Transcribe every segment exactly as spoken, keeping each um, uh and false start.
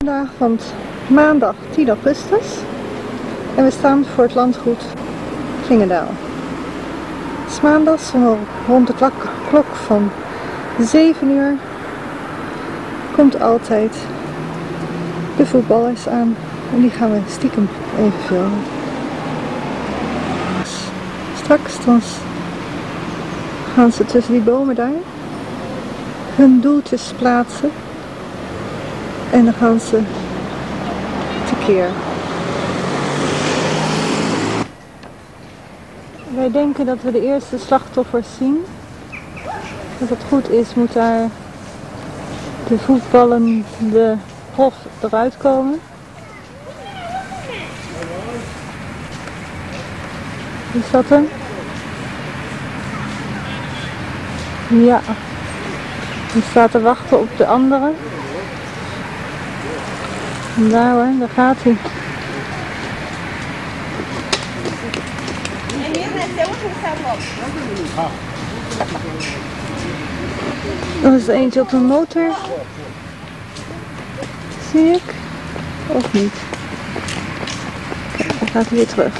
vandaag, want maandag tien augustus en we staan voor het landgoed Klingendaal. Het is maandag, zo rond de klok, klok van zeven uur komt altijd de voetballers aan en die gaan we stiekem even filmen. Straks dan gaan ze tussen die bomen daar hun doeltjes plaatsen en dan gaan ze tekeer. Wij denken dat we de eerste slachtoffers zien. Als het goed is moet daar de voetballende prof eruit komen. Is dat hem? Ja. Die staat te wachten op de andere. En daar hoor, daar gaat hij. Er is er eentje op een motor. Zie ik? Of niet? Kijk, dan gaat hij weer terug.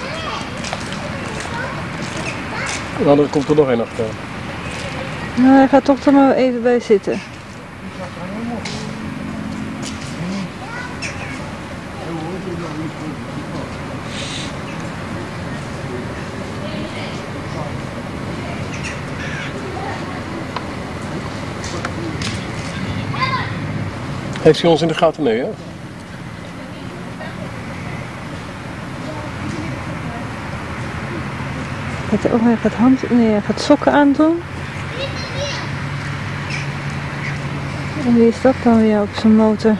Nou, er komt er nog één achter. Nou, hij gaat toch er maar even bij zitten. Heeft hij ons in de gaten? Nee, hè? Oh, hij gaat, hand, nee, hij gaat sokken aandoen. En wie is dat dan weer op zijn motor?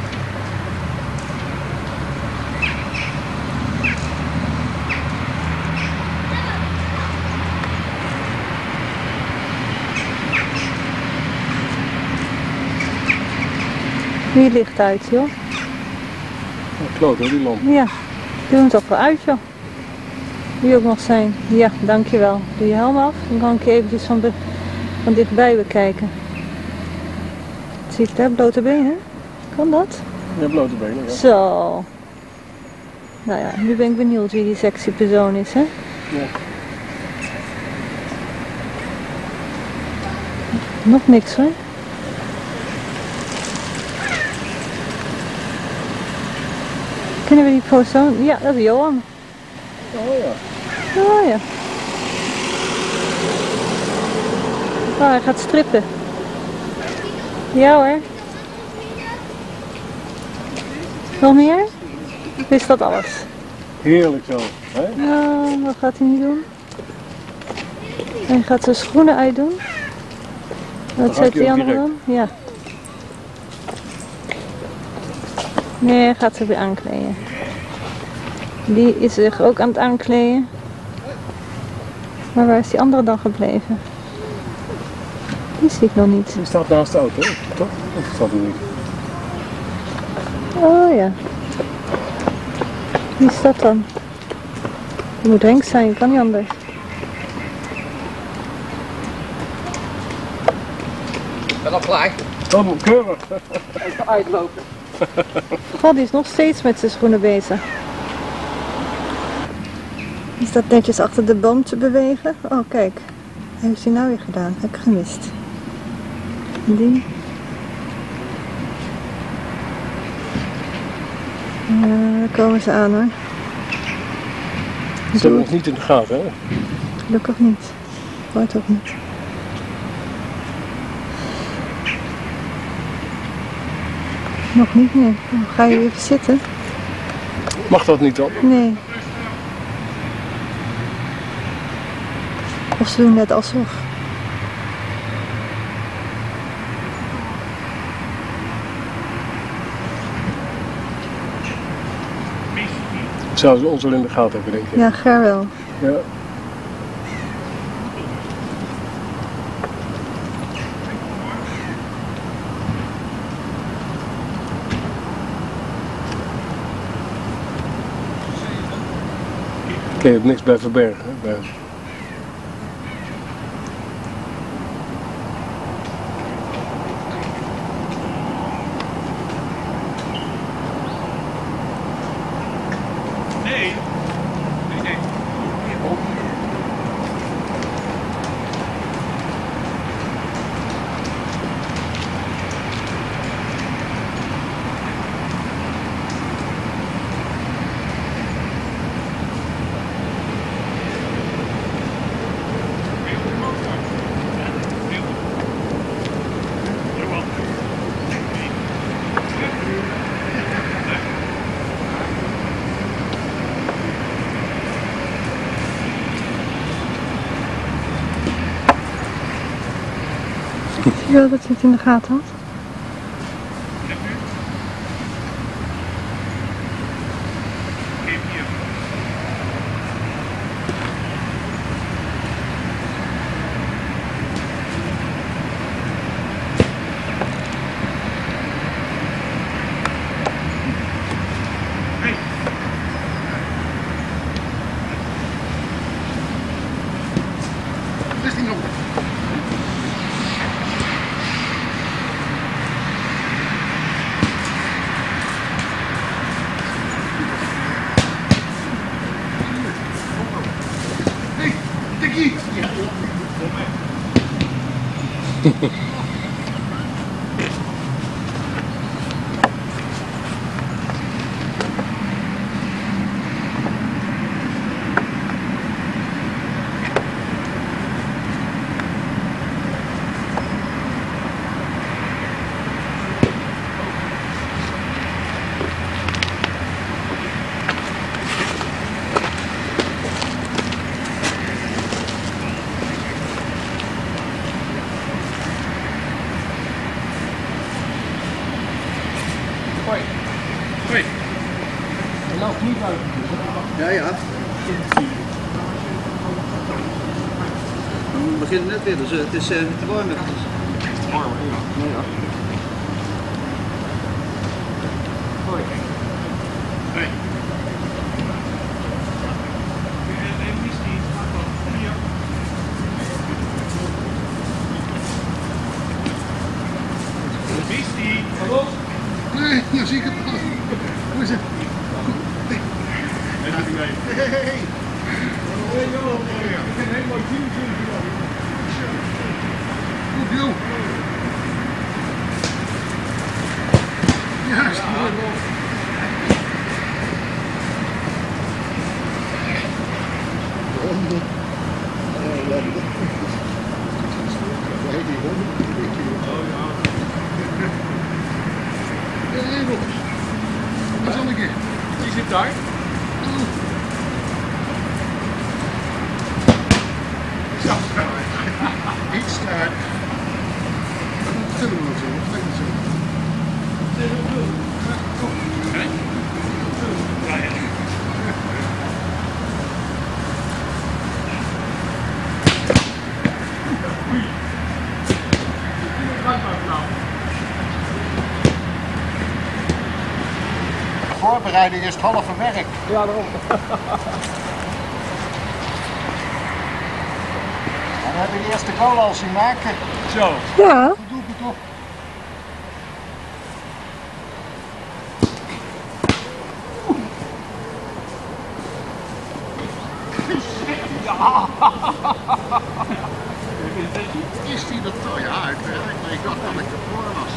Die ligt uit, joh. Kloot hoor, die lamp. Ja, doe hem toch wel uit, joh. Die ook nog zijn. Ja, dankjewel. Doe je helm af. Dan kan ik je eventjes van, van dichtbij bekijken. Zie je het, hè? Blote benen? Kan dat? Ja, blote benen, ja. Zo. Nou ja, nu ben ik benieuwd wie die sexy persoon is, hè? Ja. Nog niks, hoor. Kennen we die persoon? Ja, dat is Johan. Oh ja. Oh ja. Oh, hij gaat strippen. Ja hoor. Nog meer? Of is dat alles? Heerlijk zo. Hè? Nou, wat gaat hij niet doen? Hij gaat zijn schoenen uitdoen. Wat zet die andere dan? Ja. Nee, hij gaat ze weer aankleden. Die is zich ook aan het aankleden. Maar waar is die andere dan gebleven? Die zie ik nog niet. Die staat naast de auto, toch? Of staat hij niet? Oh ja. Wie is dat dan? Die moet Henk zijn, kan niet anders. Ik ben al klaar. Oh, keurig. Even uitlopen. God, die is nog steeds met zijn schoenen bezig. Die staat netjes achter de boom te bewegen. Oh, kijk. Wat heeft hij nou weer gedaan? Heb ik gemist. Die. Uh, daar komen ze aan, hoor. Ze hebben ons niet in de gaten, hè? Gelukkig niet. Hoort ook niet. Nog niet, nee. Dan ga je even zitten. Mag dat niet dan? Nee. Of ze doen net alsof. Zouden ze ons wel in de gaten hebben, denk ik. Ja, Ger wel. Ja. Kun je hebt niks bij verbergen, hè, bij ons. Ik wil dat je het in de gaten had. Hoi. Hoi. Je loopt niet uit. Ja, ja. We beginnen net weer, dus uh, het is uh, te warm. Te warm, ja. Ja, ja. Hoi. Hoi. Misty, hallo? Nee, ja, zie ik het al. Hoe is het? Hey. Hey, hey, hey. Ik ben helemaal team Goed, joh. Ja, is het mooi. Honden. Hé, Rob. Wat is Anneke? Die zit daar. Zo. Iets sterk. Wat zullen we nog zo? Wat lijkt het zo? Voorbereiding is het halve werk. Ja, daarom. En we hebben de eerste goal al zien maken. Zo. Ja. Goed doelpunt toch? Is die dat toch? Ja, ik, ik, ik dacht dat ik ervoor was.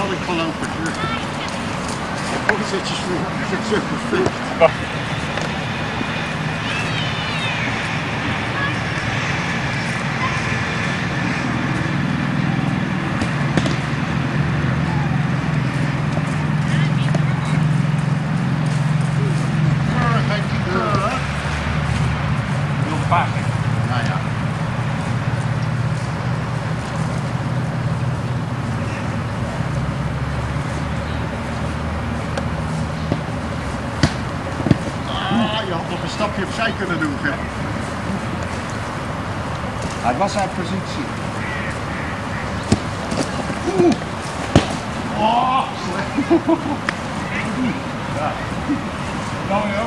had ik voorlopig. Voorzetjes voor super. Nou ja. Ah, je had nog een stapje opzij kunnen doen, hè? Hij was uit positie. Oeh. Oh, slecht. Ja. Nou joh.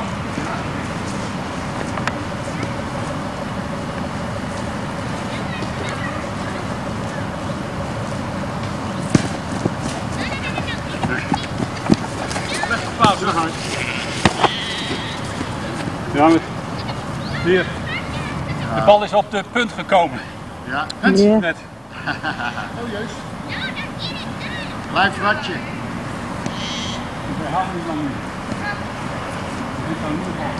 Ja, met hier. De bal is op de punt gekomen. Ja, Ja. Yeah. Net. oh jezus. Blijf ratje. Hij haalt niet lang nu. Dit kan niet wel.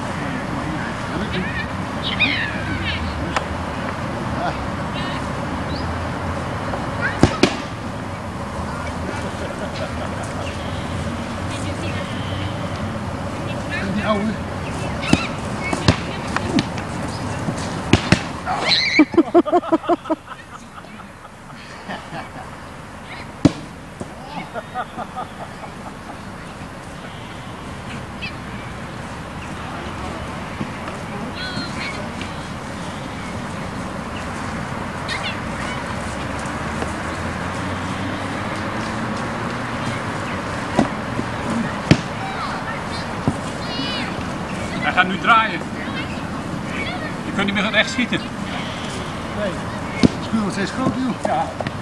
Die oude. Hij gaat nu draaien. Je kunt niet meer recht schieten. Nee. Het spul wordt steeds groter, joh. Ja.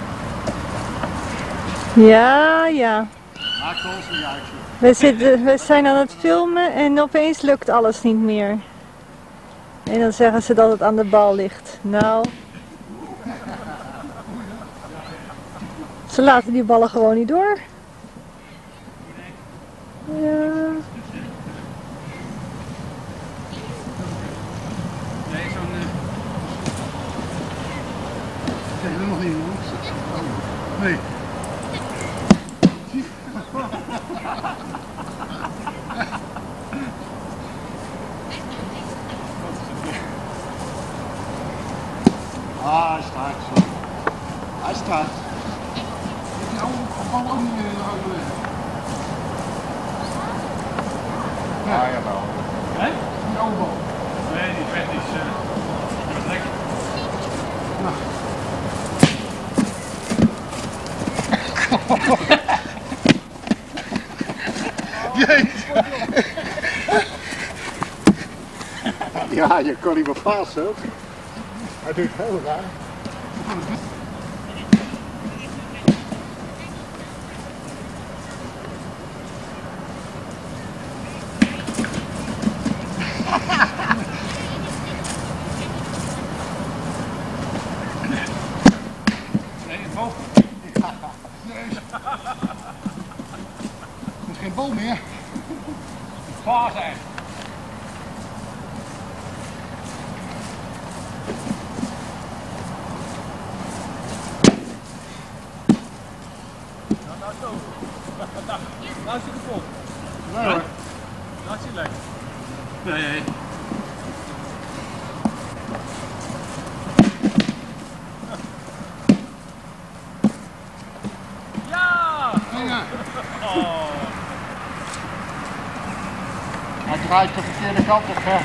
Ja, ja. Maakt ons niet uit, joh. We, zitten, we zijn aan het filmen en opeens lukt alles niet meer. En dan zeggen ze dat het aan de bal ligt. Nou. Ze laten die ballen gewoon niet door. Ja. Nee, zo'n... Uh... Ik heb er nog niet in, hoor. Oh. Nee. Ah, hij staat zo. Hij staat. Ik die oude bal ook niet meer in de auto liggen. Ja, jawel. Hé? Die oude bal. Nee, die vet is... Uh... Dat is lekker. Jezus. Ja, je kan niet meer passen ook. Hij doet het heel raar. Nee, boven. Jezus. Er is geen bal meer. Klaar zijn. Nou, zo. Nou, nou is hij kapot. Nee hoor. Nou is hij lekker. Nee, nee. Ja! Ja. Oh. Hij draait de verkeerde kant op, hè.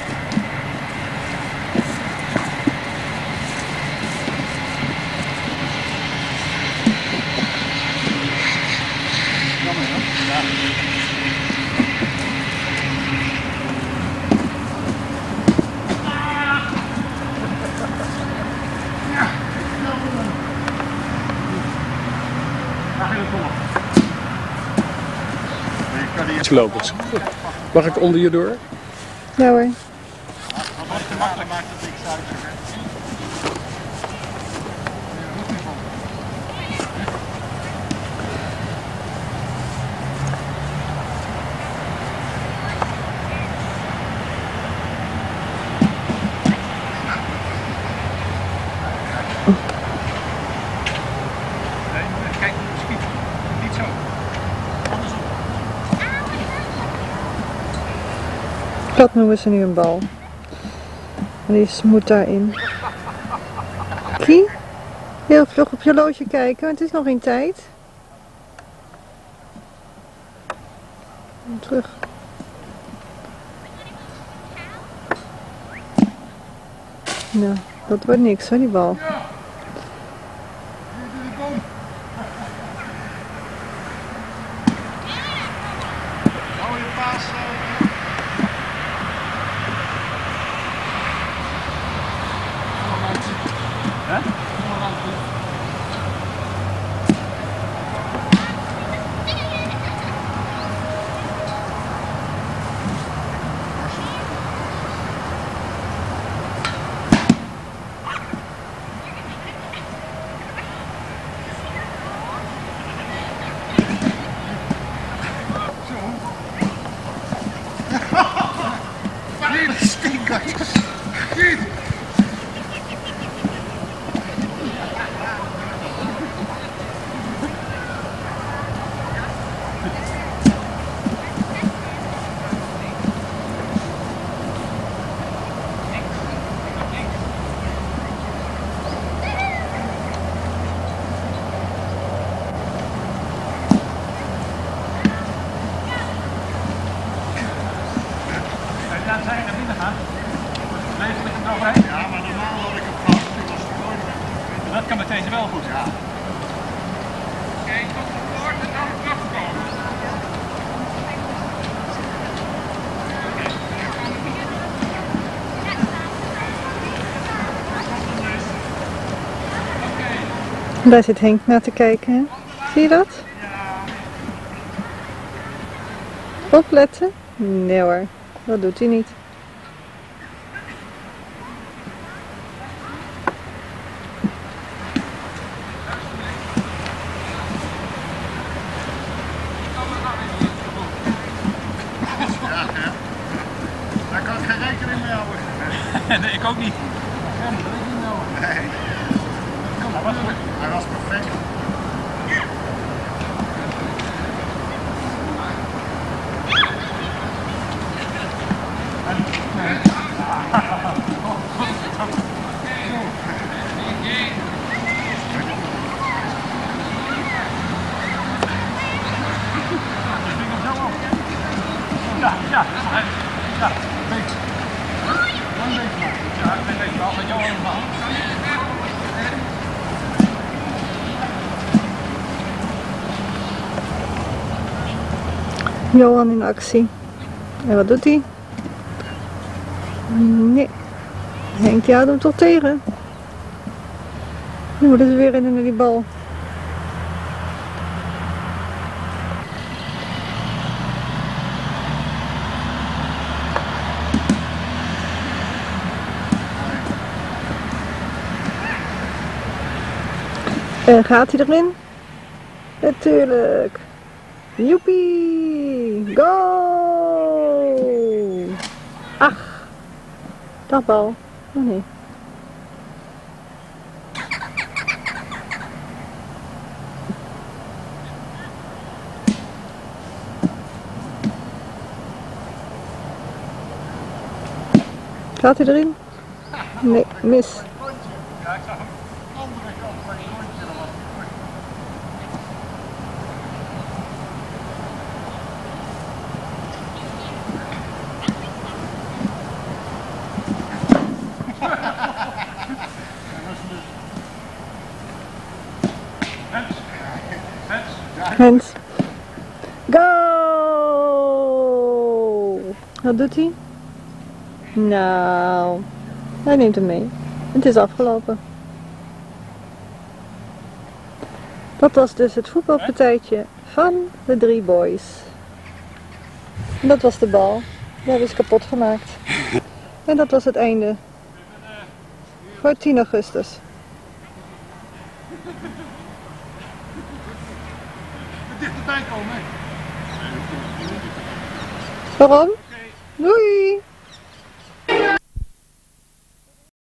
Jammer, hè? Ja. Lopers. Mag ik onder je door? Ja hoor. Wat te makkelijk maakt het niks uit. Dat noemen ze nu een bal. En die moet daarin. Kie, heel vlug op je horloge kijken, want het is nog geen tijd. En terug. Nou, dat wordt niks hoor, die bal. Mooie paas. Hè? Stinkers. Ja, zijn naar binnen gaan. Blijf met hem overheen. Ja, maar normaal had ik het gehad. Toen was het nooit meer. Dat kan met deze wel goed. Ja. Kijk, tot de poort en dan terugkomen. Daar zit Henk naar te kijken, hè? Zie je dat? Opletten? Nee hoor, dat doet hij niet. Ja, hè? Daar kan ik geen rekening mee houden. Nee, ik ook niet. Nee. Hij was goed. Hij was perfect. Ja, ja, ja, een beetje. Een beetje. Ja, ik ben wel van jou allemaal. Johan in actie. En wat doet hij? Nee. Henk houdt hem toch tegen. Nu moeten ze weer in naar die bal. En gaat hij erin? Natuurlijk. Joepie! Go! Ach, dat bal. Oh nee. Gaat hij erin? Nee, mis. Ja, ik zag hem. Andere kant van het rondje, dat was het. Hens. Hens. Hens. Go! Wat doet hij? Nou, hij neemt hem mee. Het is afgelopen. Dat was dus het voetbalpartijtje van de drie boys. En dat was de bal. Die hebben ze kapot gemaakt. En dat was het einde. Voor tien augustus. Dichterbij komen. Waarom? Doei!